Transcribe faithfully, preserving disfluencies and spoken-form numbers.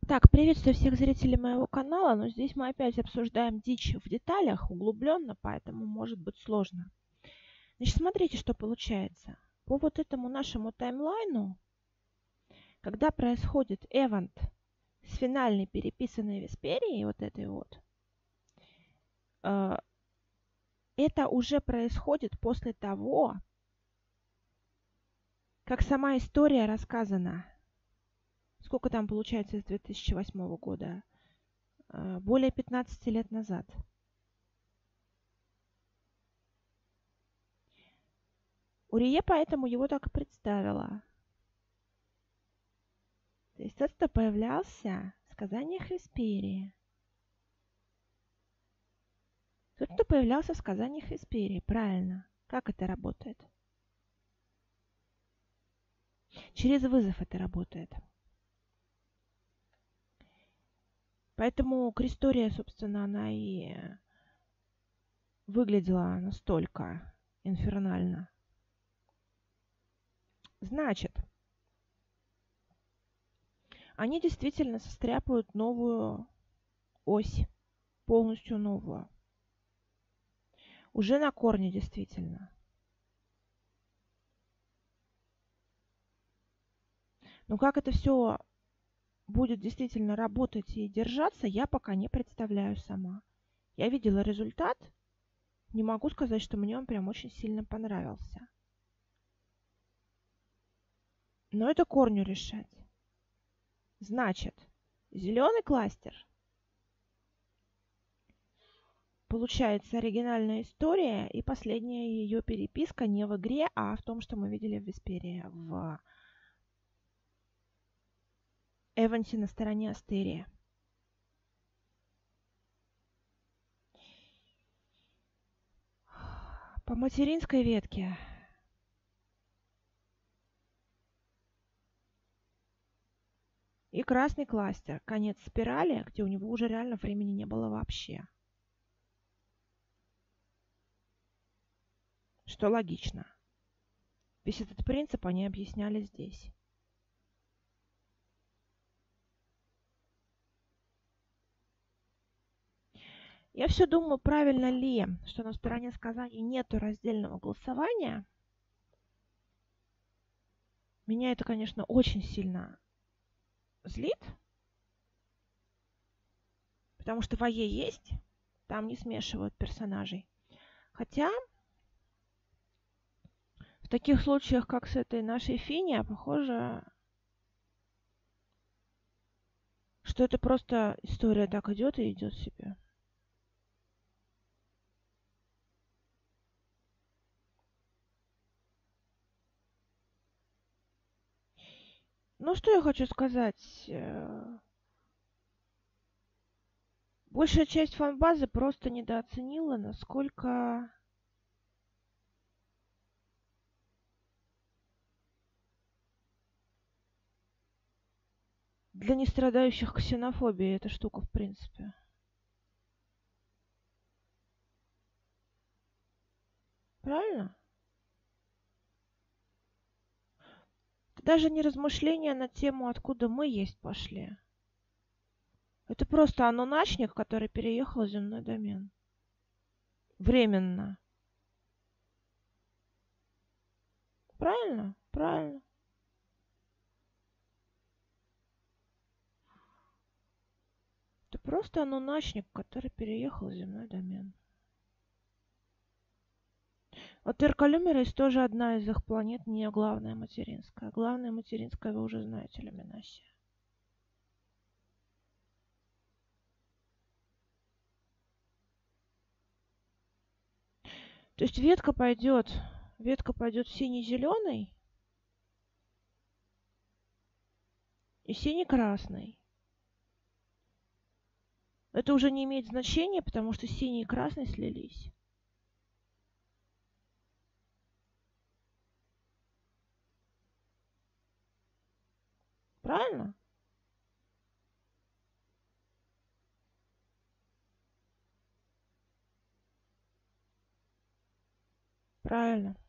Так, приветствую всех зрителей моего канала, но здесь мы опять обсуждаем дичь в деталях, углубленно, поэтому может быть сложно. Значит, смотрите, что получается. По вот этому нашему таймлайну, когда происходит эвент с финальной переписанной Весперией, вот этой вот, э, это уже происходит после того, как сама история рассказана. Сколько там получается с две тысячи восьмого года? Э, более пятнадцати лет назад. Урие поэтому его так и представила. То есть тот, кто появлялся в сказаниях Весперии. Тот, кто появлялся в сказаниях Весперии. Правильно. Как это работает? Через вызов это работает. Поэтому Кристория, собственно, она и выглядела настолько инфернально. Значит, они действительно состряпают новую ось, полностью новую. Уже на корне действительно. Но как это все будет действительно работать и держаться, я пока не представляю сама. Я видела результат, не могу сказать, что мне он прям очень сильно понравился. Но это корню решать. Значит, зеленый кластер. Получается оригинальная история и последняя ее переписка не в игре, а в том, что мы видели в Весперии, в Эвансе на стороне Астерии. По материнской ветке. И красный кластер, конец спирали, где у него уже реально времени не было вообще. Что логично. Весь этот принцип они объясняли здесь. Я все думаю, правильно ли, что на стороне сказаний нету раздельного голосования. Меня это, конечно, очень сильно злит, потому что в АЕ есть, там не смешивают персонажей. Хотя в таких случаях, как с этой нашей Финия, похоже, что это просто история так идет и идет себе. Ну, что я хочу сказать? Большая часть фан-базы просто недооценила, насколько для нестрадающих ксенофобией эта штука, в принципе. Правильно? Это даже не размышления на тему, откуда мы есть пошли. Это просто анунначник, который переехал в земной домен. Временно. Правильно? Правильно. Это просто анунначник, который переехал в земной домен. Вот Эркалюмерис тоже одна из их планет, не главная материнская. Главная материнская вы уже знаете, Люминасия. То есть ветка пойдет, ветка пойдет синий-зеленый и синий-красный. Это уже не имеет значения, потому что синий и красный слились. Правильно? Правильно.